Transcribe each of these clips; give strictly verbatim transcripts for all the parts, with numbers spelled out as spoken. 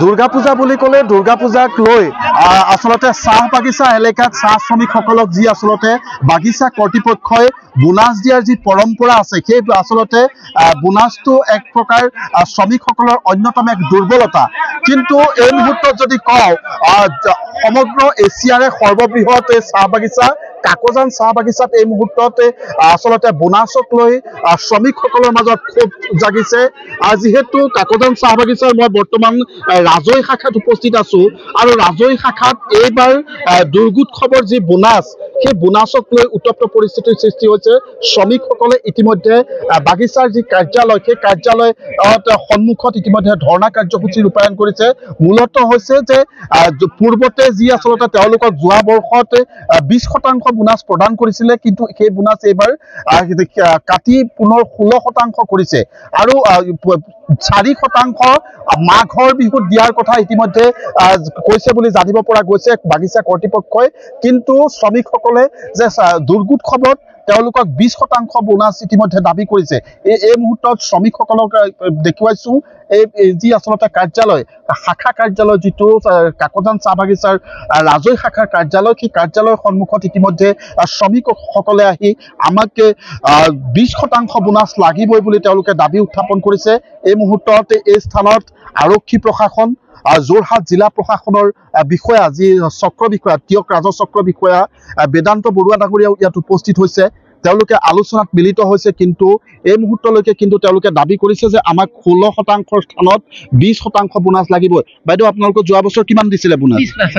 দুৰ্গা পূজা বুলি ক'লে দুৰ্গা পূজাক লৈ আচলতে চাহ বাগিচা এলেকাত চাহ শ্ৰমিকসকলক যি আচলতে বাগিচা কৰ্তৃপক্ষই বোনাছ দিয়াৰ যি পৰম্পৰা আছে সেই আচলতে বোনাছটো এক প্ৰকাৰ শ্ৰমিকসকলৰ অন্যতম এক দুৰ্বলতা কিন্তু এই মুহূৰ্তত যদি কওঁ সমগ্ৰ এছিয়াৰে সৰ্ববৃহৎ এই চাহ বাগিচা কাকজান চাহ বাগিচাত এই মুহূৰ্তত আচলতে বোনাছক লৈ শ্ৰমিকসকলৰ মাজত ক্ষোভ জাগিছে যিহেতু কাকজান চাহ বাগিচাৰ মই বৰ্তমান ৰাজৈ শাখাত উপস্থিত আছো আৰু ৰাজৈ শাখাত এইবাৰ দুৰ্গোৎসৱৰ যি বোনাছ সেই বোনাছক লৈ উত্তপ্ত পৰিস্থিতিৰ সৃষ্টি হৈছে শ্ৰমিকসকলে ইতিমধ্যে বাগিচাৰ যি কাৰ্যালয় সেই কাৰ্যালয় সন্মুখত ইতিমধ্যে ধৰ্ণা কাৰ্যসূচী ৰূপায়ণ কৰিছে মূলতঃ হৈছে যে পূৰ্বতে যি আচলতে তেওঁলোকক যোৱা বৰ্ষত বিশ শতাংশ বোনাছ প্ৰদান কৰিছিলে কিন্তু সেই বোনাছ এইবাৰ কাটি পুনৰ ষোল্ল শতাংশ কৰিছে আৰু চাৰি শতাংশ মাঘৰ বিহুত দিয়াৰ কথা ইতিমধ্যে কৈছে বুলি জানিব পৰা গৈছে বাগিচা কৰ্তৃপক্ষই কিন্তু শ্ৰমিকসকলে যে দুৰ্গোৎসৱত তেওঁলোকক বিশ শতাংশ বোনাছ ইতিমধ্যে দাবী কৰিছে এই এই মুহূৰ্তত শ্ৰমিকসকলক দেখুৱাইছো এই যি আচলতে কাৰ্যালয় শাখা কাৰ্যালয় যিটো কাকজান চাহ বাগিচাৰ ৰাজৈ শাখাৰ কাৰ্যালয় সেই কাৰ্যালয়ৰ সন্মুখত ইতিমধ্যে শ্ৰমিকসকলে আহি আমাক বিশ শতাংশ বোনাছ লাগিবই বুলি তেওঁলোকে দাবী উত্থাপন কৰিছে এই মুহূৰ্তত এই স্থানত আৰক্ষী প্ৰশাসন যোৰহাট জিলা প্ৰশাসনৰ বিষয়া যি চক্ৰ বিষয়া তিয়ক ৰাজচক্ৰ বিষয়া বেদান্ত বৰুৱা ডাঙৰীয়াও ইয়াত উপস্থিত হৈছে তেওঁলোকে আলোচনাত মিলিত হৈছে কিন্তু এই মুহূৰ্তলৈকে কিন্তু তেওঁলোকে দাবী কৰিছে যে আমাক ষোল্ল শতাংশৰ স্থানত বিশ শতাংশ বোনাছ লাগিব বাইদেউ আপোনালোকক যোৱা বছৰ কিমান দিছিলে বোনাছ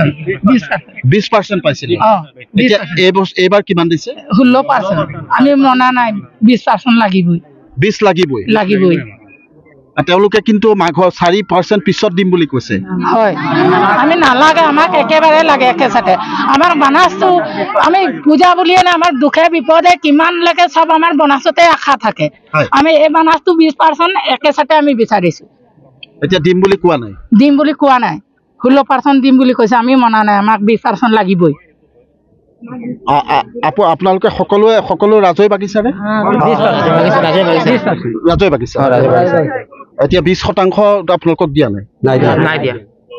বিশ পাৰ্চেণ্ট পাইছিলে এইবাৰ কিমান দিছে ষোল্ল পাৰ্চেণ্ট আমি মনা নাই বিশ পাৰ্চেণ্ট লাগিবই বিশ লাগিবই লাগিবই তেওঁলোকে কিন্তু মাঘৰ চাৰি পাৰ্চেণ্ট পিছত দিম বুলি কৈছে হয় আমি নালাগে আমাক একেবাৰে লাগে একেচাতে আমাৰ বোনাছটো আমি পূজা বুলিয়ে না আমাৰ দুখে বিপদে কিমান লাগে সব আমাৰ বোনাছতে আশা থাকে আমি এই বোনাছটো বিশ পাৰ্চেণ্ট একেচাতে আমি বিচাৰিছো এতিয়া দিম বুলি কোৱা নাই দিম বুলি কোৱা নাই ষোল্ল পাৰ্চেণ্ট দিম বুলি কৈছে আমি মনা নাই আমাক বিশ পাৰ্চেণ্ট লাগিবই আপোনালোকে সকলোৱে সকলো ৰাজৈ বাগিচাৰে ৰাজৈ বাগিচা এতিয়া বিশ শতাংশ আপোনালোকক দিয়া নাই নাই দিয়া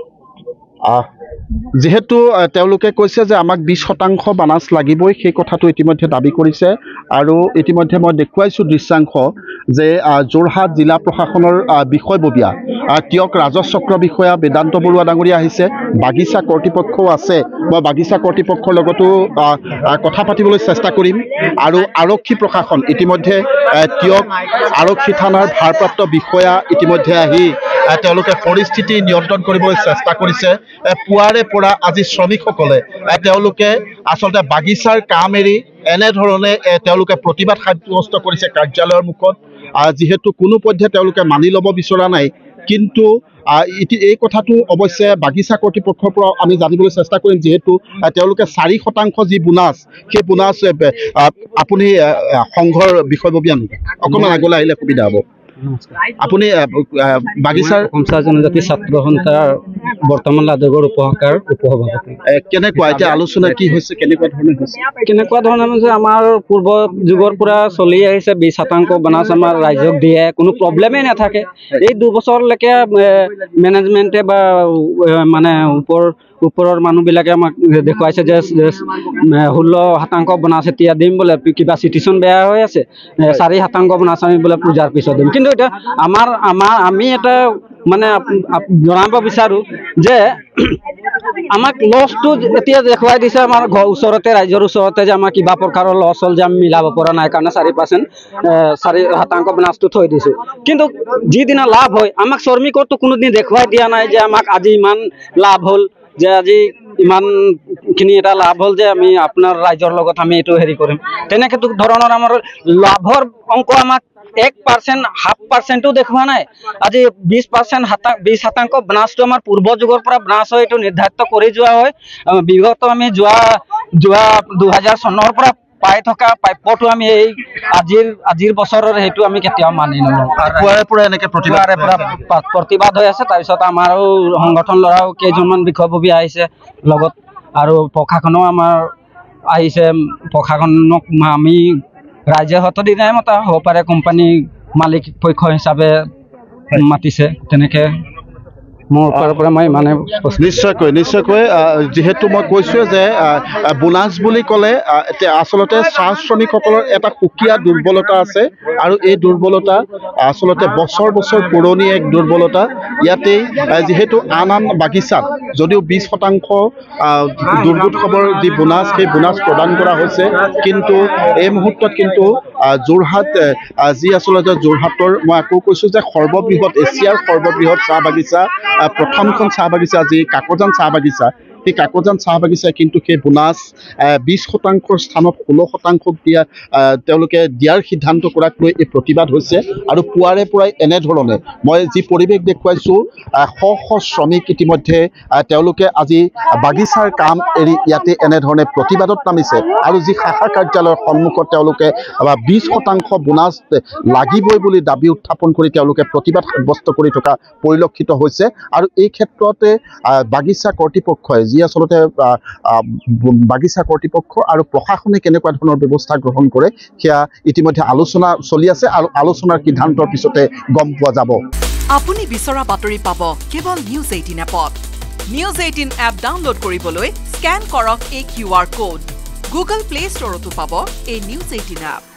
যেহেতু তেওঁলোকে কৈছে যে আমাক বিশ শতাংশ বোনাছ লাগিবই সেই কথাটো ইতিমধ্যে দাবী কৰিছে আৰু ইতিমধ্যে মই দেখুৱাইছো দৃশ্যাংশ যে যোৰহাট জিলা প্ৰশাসনৰ বিষয়ববীয়া তিয়ক ৰাজচক্ৰ বিষয়া বেদান্ত বৰুৱা ডাঙৰীয়া আহিছে বাগিচা কৰ্তৃপক্ষও আছে মই বাগিচা কৰ্তৃপক্ষৰ লগতো কথা পাতিবলৈ চেষ্টা কৰিম আৰু আৰক্ষী প্ৰশাসন ইতিমধ্যে তিয়ক আৰক্ষী থানাৰ ভাৰপ্ৰাপ্ত বিষয়া ইতিমধ্যে আহি তেওঁলোকে পৰিস্থিতি নিয়ন্ত্ৰণ কৰিবলৈ চেষ্টা কৰিছে পুৱাৰে পৰা আজি শ্ৰমিকসকলে তেওঁলোকে আচলতে বাগিচাৰ কাম এৰি এনেধৰণে তেওঁলোকে প্ৰতিবাদ সাব্যস্ত কৰিছে কাৰ্যালয়ৰ মুখত যিহেতু কোনো পধ্যে তেওঁলোকে মানি ল'ব বিচৰা নাই কিন্তু এই কথাটো অৱশ্যে বাগিচা কৰ্তৃপক্ষৰ পৰা আমি জানিবলৈ চেষ্টা কৰিম যিহেতু তেওঁলোকে চাৰি শতাংশ যি বোনাছ সেই বোনাছ আপুনি সংঘৰ বিষয়ববীয়া নেকি অকণমান আগলৈ আহিলে সুবিধা হ'ব আপুনি বাগিচাৰ কমচা জনজাতি ছাত্ৰ সন্থাৰ বৰ্তমান লাডগড় উপশাখাৰ উপসভাপতি কেনেকুৱা এতিয়া আলোচনা কি হৈছে কেনেকুৱা ধৰণে হৈছে কেনেকুৱা ধৰণে হৈছে আমাৰ পূৰ্ব যুগৰ পৰা চলি আহিছে বিশ শতাংশ বোনাছ আমাৰ ৰাইজক দিয়ে কোনো প্ৰব্লেমেই নাথাকে এই দুবছৰলৈকে মেনেজমেণ্টে বা মানে ওপৰ ওপৰৰ মানুহবিলাকে আমাক দেখুৱাইছে যে ষোল্ল শতাংশ বোনাছ এতিয়া দিম বোলে কিবা চিটুৱেশ্যন বেয়া হৈ আছে চাৰি শতাংশ বোনাছ আমি বোলে পূজাৰ পিছত দিম কিন্তু এতিয়া আমাৰ আমাৰ আমি এটা মানে জনাব বিচাৰোঁ যে আমাক লছটো এতিয়া দেখুৱাই দিছে আমাৰ ঘৰ ওচৰতে ৰাইজৰ ওচৰতে যে আমাৰ কিবা প্ৰকাৰৰ লছ হ'ল যে আমি মিলাব পৰা নাই কাৰণে চাৰি পাৰ্চেণ্ট চাৰি শতাংশ বোনাছটো থৈ দিছোঁ কিন্তু যিদিনা লাভ হয় আমাক শ্ৰমিকৰতো কোনোদিন দেখুৱাই দিয়া নাই যে আমাক আজি ইমান লাভ হ'ল যে আজি ইমানখিনি এটা লাভ হ'ল যে আমি আপোনাৰ ৰাইজৰ লগত আমি এইটো হেৰি কৰিম তেনেকৈ ধৰণৰ আমাৰ লাভৰ অংক আমাক এক পাৰ্চেণ্ট হাফ পাৰ্চেণ্টো দেখুওৱা নাই আজি বিশ পাৰ্চেণ্ট শতাংশ বিশ শতাংশ বোনাছটো আমাৰ পূৰ্ব যুগৰ পৰা বোনাছ হয় এইটো নিৰ্ধাৰিত কৰি যোৱা হয় বিগত আমি যোৱা যোৱা দুহেজাৰ চনৰ পৰা পাই থকা প্ৰাপ্যটো আমি এই আজিৰ আজিৰ বছৰৰ সেইটো আমি কেতিয়াও মানি নলওঁ পুৱাৰে পৰা এনেকৈ প্ৰতিবাদৰে পৰা প্ৰতিবাদ হৈ আছে তাৰপিছত আমাৰো সংগঠন ল'ৰাও কেইজনমান বিষয়ববী আহিছে লগত আৰু প্ৰশাসনো আমাৰ আহিছে প্ৰশাসনক আমি ৰাইজে হতদিনাই মতা হ'ব পাৰে কোম্পানী মালিক পক্ষ হিচাপে মাতিছে তেনেকৈ মোৰ ফালৰ পৰা মই মানে নিশ্চয়কৈ নিশ্চয়কৈ যিহেতু মই কৈছোঁ যে বোনাছ বুলি ক'লে এতিয়া আচলতে চাহ শ্ৰমিকসকলৰ এটা সুকীয়া দুৰ্বলতা আছে আৰু এই দুৰ্বলতা আচলতে বছৰ বছৰ পুৰণি এক দুৰ্বলতা ইয়াতেই যিহেতু আন আন বাগিচাত যদিও বিশ শতাংশ দুৰ্গোৎসৱৰ যি বোনাছ সেই বোনাছ প্ৰদান কৰা হৈছে কিন্তু এই মুহূৰ্তত কিন্তু যোৰহাট যি আচলতে যোৰহাটৰ মই আকৌ কৈছোঁ যে সৰ্ববৃহৎ এছিয়াৰ সৰ্ববৃহৎ চাহ বাগিচা প্ৰথমখন চাহ বাগিচা যি কাকজান চাহ বাগিচা সেই কাকজান চাহ বাগিচাই কিন্তু সেই বোনাছ বিশ শতাংশৰ স্থানত ষোল্ল শতাংশক দিয়া তেওঁলোকে দিয়াৰ সিদ্ধান্ত কৰাক লৈ এই প্ৰতিবাদ হৈছে আৰু পুৱাৰে পৰাই এনেধৰণে মই যি পৰিৱেশ দেখুৱাইছোঁ শ শ শ্ৰমিক ইতিমধ্যে তেওঁলোকে আজি বাগিচাৰ কাম এৰি ইয়াতে এনেধৰণে প্ৰতিবাদত নামিছে আৰু যি শাখা কাৰ্যালয়ৰ সন্মুখত তেওঁলোকে বিশ শতাংশ বোনাছ লাগিবই বুলি দাবী উত্থাপন কৰি তেওঁলোকে প্ৰতিবাদ সাব্যস্ত কৰি থকা পৰিলক্ষিত হৈছে আৰু এই ক্ষেত্ৰতে বাগিচা কৰ্তৃপক্ষই যি আচলতে বাগিচা কৰ্তৃপক্ষ আৰু প্ৰশাসনে কেনেকুৱা ধৰণৰ ব্যৱস্থা গ্ৰহণ কৰে সেয়া ইতিমধ্যে আলোচনা চলি আছে আৰু আলোচনাৰ সিদ্ধান্তৰ পিছতে গম পোৱা যাব। আপুনি বিচৰা বাতৰি পাব কেৱল নিউজ এইটিন এপত। নিউজ এইটিন এপ ডাউনলোড কৰিবলৈ স্কেন কৰক এই Q R code. Google play ষ্টৰতো পাব এই নিউজ এইটিন এপ।